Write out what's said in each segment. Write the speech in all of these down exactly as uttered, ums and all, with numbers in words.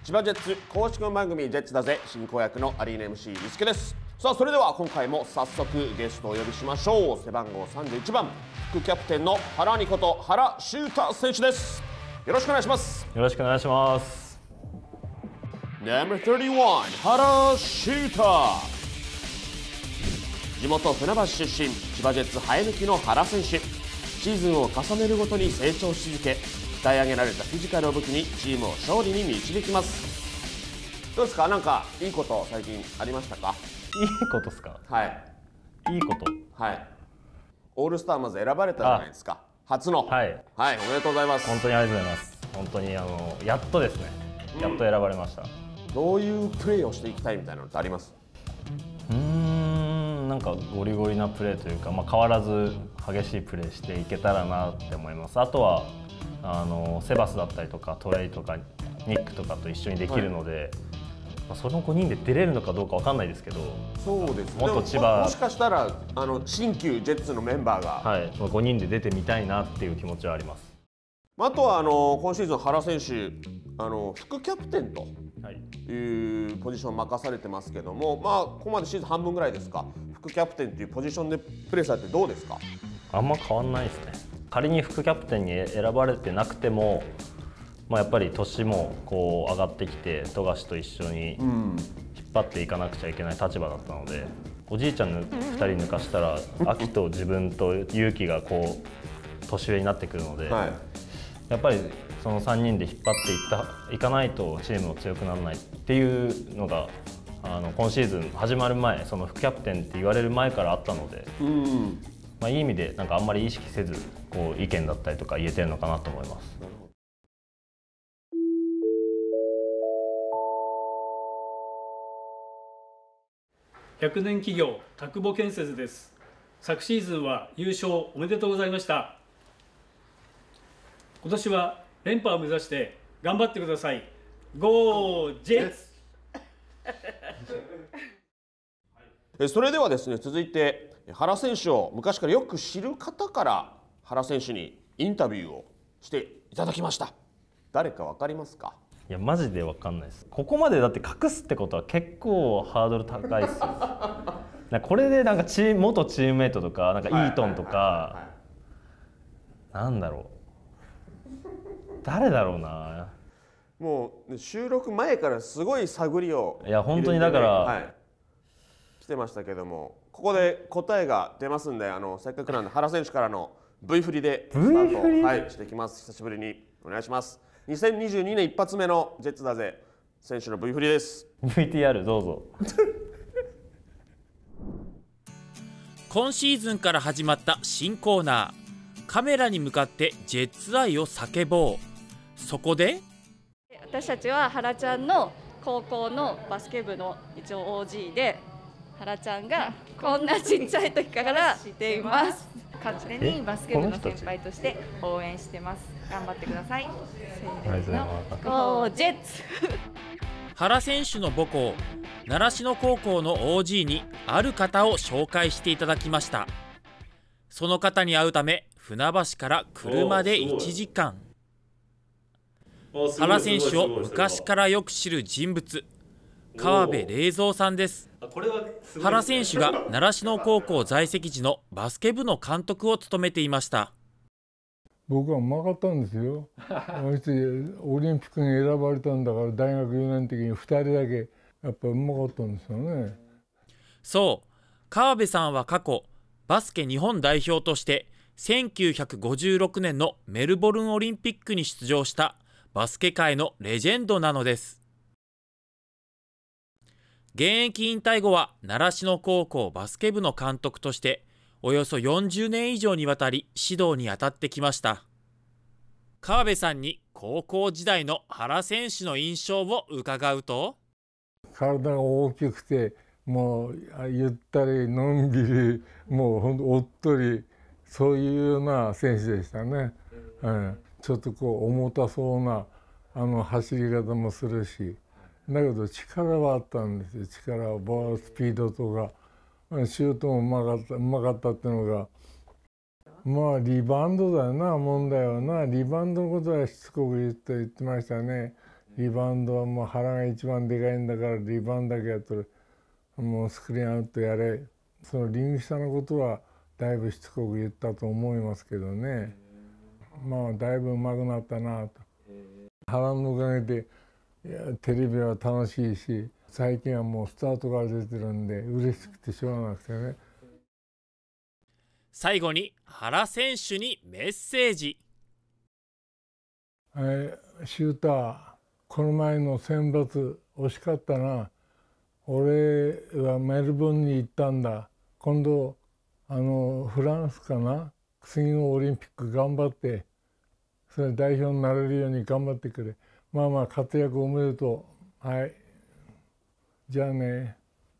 千葉ジェッツ公式番組ジェッツだぜ進行役のアリーナ エムシー リスケです。さあそれでは今回も早速ゲストをお呼びしましょう。背番号さんじゅういちばん副キャプテンの原にこと原修太選手です。よろしくお願いします。 よろしくお願いします。 ナンバーさんじゅういち原修太、地元船橋出身、千葉ジェッツ生え抜きの原選手。シーズンを重ねるごとに成長し続け、鍛え上げられたフィジカルを武器にチームを勝利に導きます。どうですか、なんかいいこと最近ありましたか？ いいことですか？ はい、 いいこと、 はい、オールスターまず選ばれたじゃないですか、初の。 はい、 はい、おめでとうございます。 本当にありがとうございます。本当にあのやっとですね、やっと選ばれました。 うん、どういうプレーをしていきたいみたいなのってあります？ うーん、なんかゴリゴリなプレーというか、まあ、変わらず激しいプレーしていけたらなって思います。あとはあのセバスだったりとかトレイとかニックとかと一緒にできるので、はい、まあ、そのごにんで出れるのかどうかわかんないですけど、 そうですね、 もっと千葉も, もしかしたらあの新旧ジェッツのメンバーが、 はい、ごにんで出てみたいなっていう気持ちはあります。 あとはあの今シーズン原選手あの副キャプテンというポジションを任されてますけども、まあ、ここまでシーズン半分ぐらいですか、副キャプテンというポジションでプレーされてどうですか？ あんま変わんないですね。仮に副キャプテンに選ばれてなくても、まあ、やっぱり年もこう上がってきて富樫と一緒に引っ張っていかなくちゃいけない立場だったので、おじいちゃんのふたり抜かしたら秋と自分と勇気がこう年上になってくるので、はい、やっぱりそのさんにんで引っ張っていったいかないとチームも強くならないっていうのがあの今シーズン始まる前、その副キャプテンって言われる前からあったので、うん、まあいい意味でなんかあんまり意識せずこう意見だったりとか言えてるのかなと思います。 百年企業田久保建設です。昨シーズンは優勝おめでとうございました。今年は連覇を目指して頑張ってください。ゴージェッツ。それではですね、続いて原選手を昔からよく知る方から原選手にインタビューをしていただきました。誰かわかりますか？ いやマジでわかんないです。ここまでだって隠すってことは結構ハードル高いですよ。なんかこれでなんかチーム元チームメイトとかなんかイートンとかなんだろう、誰だろうな。 もう収録前からすごい探りを、 いや本当にだから、はい、 来てましたけども、ここで答えが出ますんで、あのせっかくなんで原選手からの V 振りでスタートを、はい、していきます。久しぶりにお願いします。にせんにじゅうにねん一発目のジェッツだぜ選手の V 振りです。 ブイティーアール どうぞ。 今シーズンから始まった新コーナー、カメラに向かってジェッツ愛を叫ぼう。そこで私たちは原ちゃんの高校のバスケ部の一応 オージー で、原ちゃんがこんなちっちゃい時から知っています。 勝手にバスケ部の先輩として応援してます。頑張ってください。せーの、ゴージェッツ。 原選手の母校習志野高校の オージー にある方を紹介していただきました。その方に会うため船橋から車でいちじかん。原選手を昔からよく知る人物、川辺礼三さんです。原選手が習志野高校在籍時のバスケ部の監督を務めていました。 僕はうまかったんですよ。オリンピックに選ばれたんだから、大学よねんの時にふたりだけやっぱうまかったんですよね。 そう、川辺さんは過去バスケ日本代表としてせんきゅうひゃくごじゅうろくねんのメルボルンオリンピックに出場したバスケ界のレジェンドなのです。現役引退後は習志野高校バスケ部の監督としておよそよんじゅうねん以上にわたり指導に当たってきました。川辺さんに高校時代の原選手の印象を伺うと、 体が大きくて、もうゆったりのんびり、もうほんとおっとり、そういうような選手でしたね。うん、ちょっとこう重たそうなあの走り方もするし、だけど力はあったんですよ。力はボールスピードとかシュートもうまかったうまかったっていうのが、まあリバウンドだよな、問題はな。リバウンドのことはしつこく言って言ってましたね。 リバウンドはもう腹が一番でかいんだからリバウンドだけやっとる、もうスクリーンアウトやれ、そのリング下のことはだいぶしつこく言ったと思いますけどね。まあだいぶ上手くなったなと。腹のおかげでいやテレビは楽しいし、最近はもうスタートから出てるんで嬉しくてしょうがなくてね。 最後に原選手にメッセージ。 えー、シューター、この前の選抜惜しかったな。俺はメルボルンに行ったんだ。今度あのフランスかな、次のオリンピック頑張ってそれ代表になれるように頑張ってくれ。まあまあ活躍おめでとう。はい、じゃあね。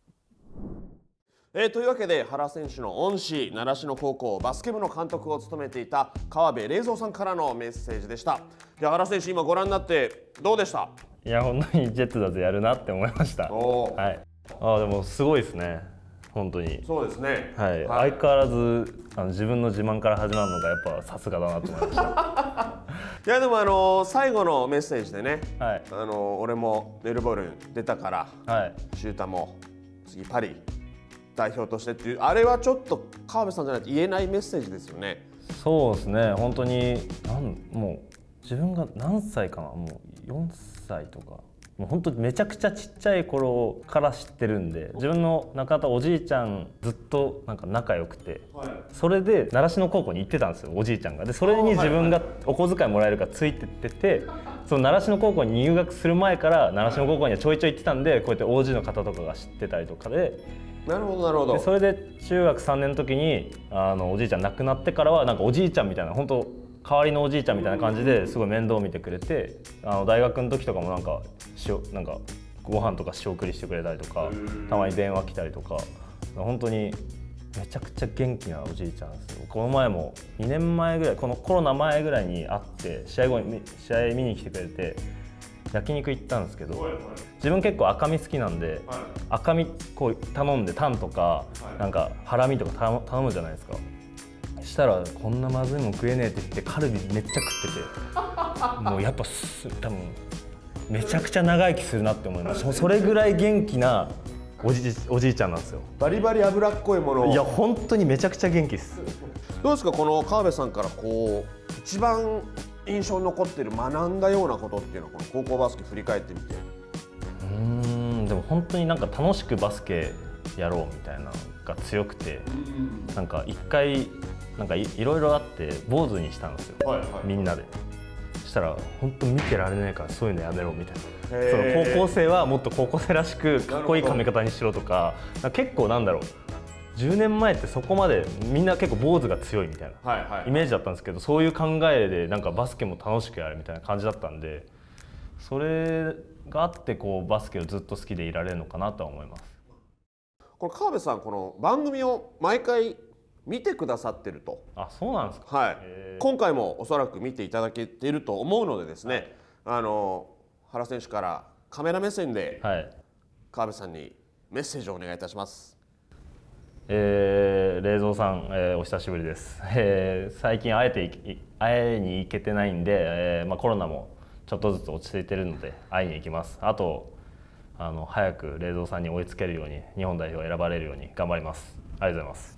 えー、というわけで原選手の恩師、習志野高校バスケ部の監督を務めていた川辺礼三さんからのメッセージでした。いや、原選手今ご覧になってどうでした？ いや本当にジェッツだぜやるなって思いました。はい、あでもすごいですね本当に。 そうですね、 はい、はい、相変わらずあの自分の自慢から始まるのがやっぱさすがだなと思いましたいやでもあの最後のメッセージでね、 はい、 あの俺もメルボルン出たから、はい、シュータも次パリ代表としてっていう、あれはちょっと川辺さんじゃないと言えないメッセージですよね。 そうですね、本当になんもう自分が何歳かな、もうよんさいとか、もう本当にめちゃくちゃちっちゃい頃から知ってるんで、自分の中田おじいちゃんずっとなんか仲良くて、はい、それで習志野高校に行ってたんですよ、おじいちゃんが。でそれに自分がお小遣いもらえるからついてってて、その習志野高校に入学する前から習志野高校にはちょいちょい行ってたんで、こうやって オージー の方とかが知ってたりとかで。 なるほどなるほど。 でそれで中学さんねんの時にあのおじいちゃん亡くなってからはなんかおじいちゃんみたいな、本当代わりのおじいちゃんみたいな感じですごい面倒見てくれて、あの大学の時とかもなんかしおなんかご飯とか仕送りしてくれたりとか、たまに電話来たりとか、本当にめちゃくちゃ元気なおじいちゃんですよ。この前もにねんまえぐらい、このコロナ前ぐらいに会って試合後に試合見に来てくれて焼肉行ったんですけど、自分結構赤身好きなんで、赤身こう頼んでタンとかなんかハラミとか頼むじゃないですか。したらこんなまずいもん食えねえって言ってカルビめっちゃ食ってて、もうやっぱ多分めちゃくちゃ長生きするなって思います。それぐらい元気なおじおじいちゃんなんですよ。 バリバリ脂っこいものを。 いや本当にめちゃくちゃ元気です。 どうですか、この川辺さんからこう一番印象に残っている学んだようなことっていうのは、この高校バスケ振り返ってみて。 うーんでも本当になんか楽しくバスケやろうみたいなのが強くて、なんか一回なんか い, いろいろあって坊主にしたんですよ、はいはい、みんなで。そしたら本当見てられないからそういうのやめろみたいな、その高校生はもっと高校生らしくかっこいい髪型にしろとか、結構なんだろうじゅうねんまえってそこまでみんな結構坊主が強いみたいなイメージだったんですけど、そういう考えでなんかバスケも楽しくやるみたいな感じだったんで、それがあってこうバスケをずっと好きでいられるのかなとは思います。 これ川辺さん、この番組を毎回見てくださってると。 あ、そうなんですか。 はい、今回もおそらく見ていただけていると思うのでですね、あの原選手からカメラ目線で川辺さんにメッセージをお願いいたします。 えー、礼三さん、えー、お久しぶりです。えー、最近会えて会いに行けてないんで、えーまあ、コロナもちょっとずつ落ち着いてるので会いに行きます。あとあの早く礼三さんに追いつけるように、日本代表を選ばれるように頑張ります。ありがとうございます。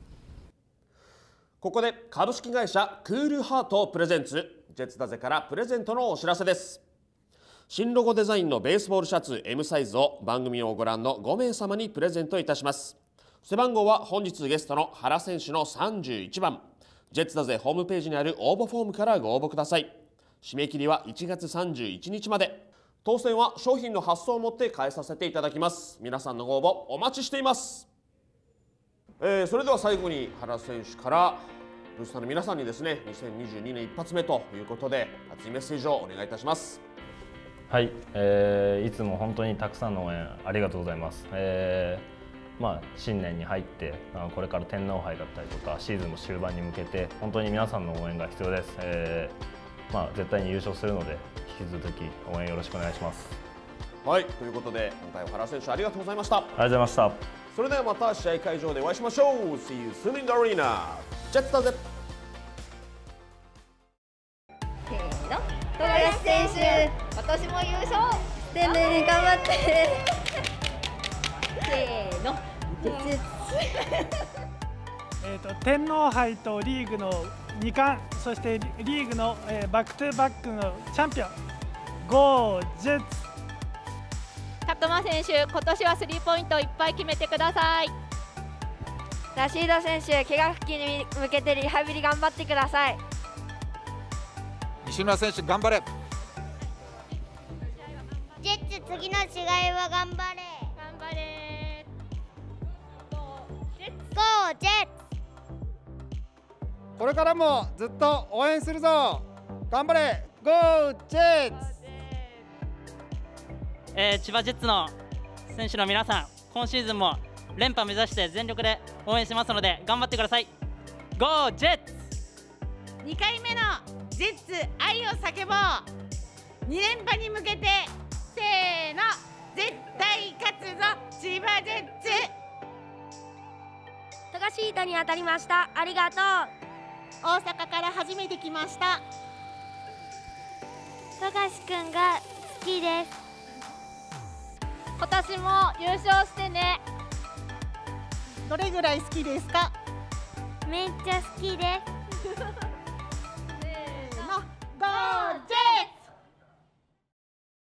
ここで株式会社クールハートプレゼンツジェッツだぜからプレゼントのお知らせです。新ロゴデザインのベースボールシャツ エム サイズを番組をご覧のごめい様にプレゼントいたします。背番号は本日ゲストの原選手のさんじゅういちばん。ジェッツだぜホームページにある応募フォームからご応募ください。締め切りはいちがつさんじゅういちにちまで。当選は商品の発送をもって返させていただきます。皆さんのご応募お待ちしています。えー、それでは最後に原選手からブースターの皆さんにですね、にせんにじゅうにねん一発目ということで熱いメッセージをお願いいたします。 はい、えー、いつも本当にたくさんの応援ありがとうございます。えーまあ、新年に入ってこれから天皇杯だったりとかシーズンの終盤に向けて本当に皆さんの応援が必要です。えーまあ、絶対に優勝するので引き続き応援よろしくお願いします。 はい、ということで今回は原選手ありがとうございました。 ありがとうございました。 それではまた試合会場でお会いしましょう。 See you soon in the arena。 ジェッツだぜ。 せーの、富樫選手、今年も優勝してね、頑張ってせーのえーと天皇杯とリーグのに冠、そしてリーグの、えー、バックトゥバックのチャンピオン、ゴージェッツ。 拓磨選手、今年はスリーポイントいっぱい決めてください。 ラシード選手、怪我復帰に向けてリハビリ頑張ってください。 西村選手、頑張れ。 ジェッツ、次の試合は頑張れ。 頑張れ。 ゴージェッツ。 これからもずっと応援するぞ。頑張れ、ゴージェッツ。 えー、千葉ジェッツの選手の皆さん、今シーズンも連覇目指して全力で応援しますので頑張ってください。ゴージェッツ。 にかいめのジェッツ愛を叫ぼう。に連覇に向けてせーの、絶対勝つぞ千葉ジェッツ。 富樫板に当たりました。ありがとう。 大阪から初めて来ました。 富樫くんが好きです。 今年も優勝してね。 どれぐらい好きですか？ めっちゃ好きです。 せーの、ゴージ